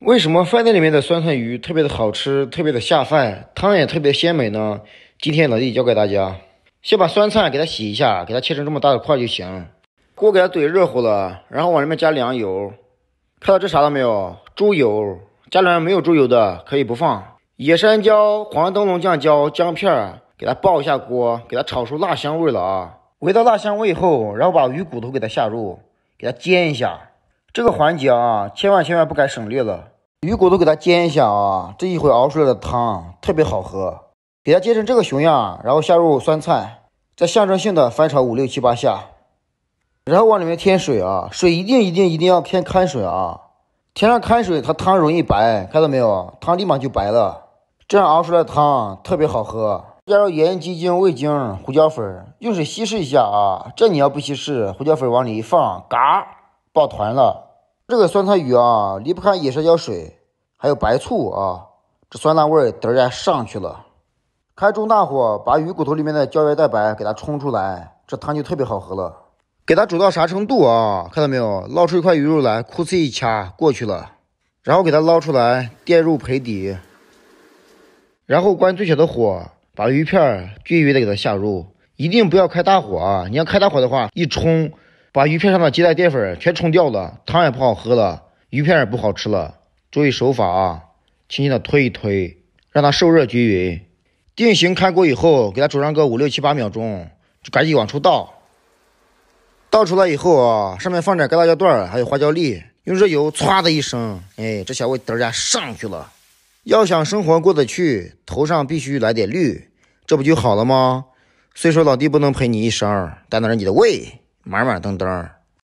为什么饭店里面的酸菜鱼特别的好吃，特别的下饭，汤也特别鲜美呢？今天老弟教给大家，先把酸菜给它洗一下，给它切成这么大的块就行。锅给它怼热乎了，然后往里面加凉油。看到这啥了没有？猪油。家里面没有猪油的可以不放。野山椒、黄灯笼酱椒、姜片，给它爆一下锅，给它炒出辣香味了啊！煨到辣香味以后，然后把鱼骨头给它下入，给它煎一下。这个环节啊，千万不该省略了。鱼骨头给它煎一下啊，这一会熬出来的汤特别好喝。给它煎成这个熊样，然后下入酸菜，再象征性的翻炒5、6、7、8下，然后往里面添水啊，水一定要添开水啊，添上开水它汤容易白，看到没有？汤立马就白了，这样熬出来的汤特别好喝。加入盐、鸡精、味精、胡椒粉，用水稀释一下啊，这你要不稀释，胡椒粉往里一放，嘎，爆团了。这个酸菜鱼啊，离不开野山椒水，还有白醋啊，这酸辣味嘚儿上去了。开中大火，把鱼骨头里面的胶原蛋白给它冲出来，这汤就特别好喝了。给它煮到啥程度啊？看到没有？捞出一块鱼肉来，裤子一掐过去了，然后给它捞出来，垫入盆底，然后关最小的火，把鱼片均匀的给它下入，一定不要开大火啊！你要开大火的话，一冲，把鱼片上的鸡蛋淀粉全冲掉了，汤也不好喝了，鱼片也不好吃了。注意手法啊，轻轻的推一推，让它受热均匀。定型开锅以后，给它煮上个5、6、7、8秒钟，就赶紧往出倒。倒出来以后啊，上面放点干辣椒段还有花椒粒，用热油唰的一声，哎，这小味嘚儿上去了。要想生活过得去，头上必须来点绿，这不就好了吗？虽说老弟不能陪你一生，但能让你的胃满满登登。